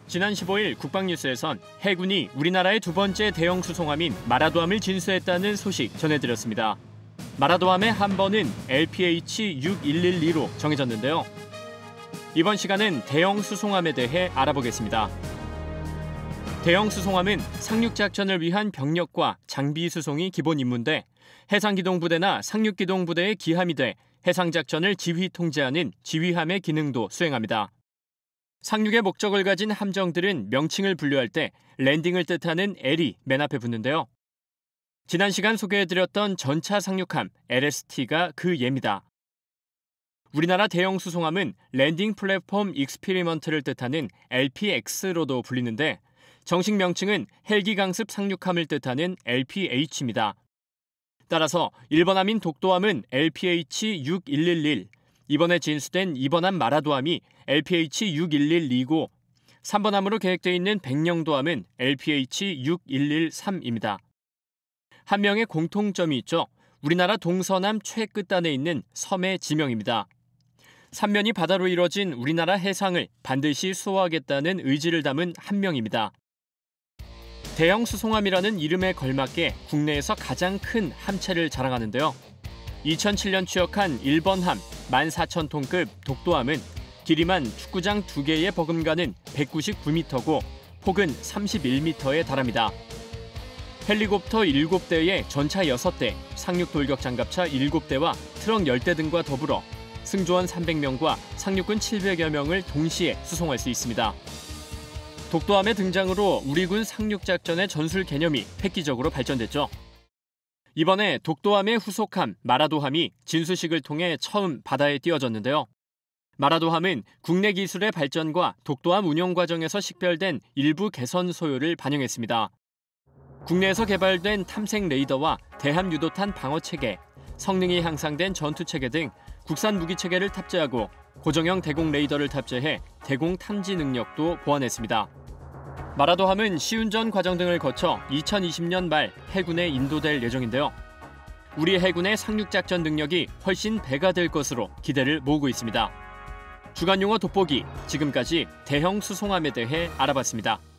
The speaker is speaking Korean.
지난 15일 국방뉴스에선 해군이 우리나라의 두 번째 대형 수송함인 마라도함을 진수했다는 소식 전해드렸습니다. 마라도함의 함번은 LPH-6112로 정해졌는데요. 이번 시간은 대형 수송함에 대해 알아보겠습니다. 대형 수송함은 상륙작전을 위한 병력과 장비 수송이 기본 임무인데 해상기동부대나 상륙기동부대의 기함이 돼 해상작전을 지휘 통제하는 지휘함의 기능도 수행합니다. 상륙의 목적을 가진 함정들은 명칭을 분류할 때 랜딩을 뜻하는 L이 맨 앞에 붙는데요. 지난 시간 소개해드렸던 전차 상륙함 LST가 그 예입니다. 우리나라 대형 수송함은 랜딩 플랫폼 익스피리먼트를 뜻하는 LPX로도 불리는데 정식 명칭은 헬기 강습 상륙함을 뜻하는 LPH입니다. 따라서 1번함인 독도함은 LPH-6111, 이번에 진수된 2번함 마라도함이 LPH-6112고 3번함으로 계획되어 있는 백령도함은 LPH-6113입니다. 한 명의 공통점이 있죠. 우리나라 동서남 최끝단에 있는 섬의 지명입니다. 삼면이 바다로 이뤄진 우리나라 해상을 반드시 수호하겠다는 의지를 담은 한 명입니다. 대형 수송함이라는 이름에 걸맞게 국내에서 가장 큰 함체를 자랑하는데요. 2007년 취역한 1번함 14,000톤급 독도함은 길이만 축구장 2개에 버금가는 199m고 폭은 31m에 달합니다. 헬리콥터 7대에 전차 6대, 상륙 돌격 장갑차 7대와 트럭 10대 등과 더불어 승조원 300명과 상륙군 700여 명을 동시에 수송할 수 있습니다. 독도함의 등장으로 우리 군 상륙작전의 전술 개념이 획기적으로 발전됐죠. 이번에 독도함의 후속함 마라도함이 진수식을 통해 처음 바다에 띄워졌는데요. 마라도함은 국내 기술의 발전과 독도함 운영 과정에서 식별된 일부 개선 소요를 반영했습니다. 국내에서 개발된 탐색 레이더와 대함 유도탄 방어체계, 성능이 향상된 전투체계 등 국산 무기체계를 탑재하고 고정형 대공 레이더를 탑재해 대공 탐지 능력도 보완했습니다. 마라도함은 시운전 과정 등을 거쳐 2020년 말 해군에 인도될 예정인데요. 우리 해군의 상륙작전 능력이 훨씬 배가 될 것으로 기대를 모으고 있습니다. 주간용어 돋보기, 지금까지 대형 수송함에 대해 알아봤습니다.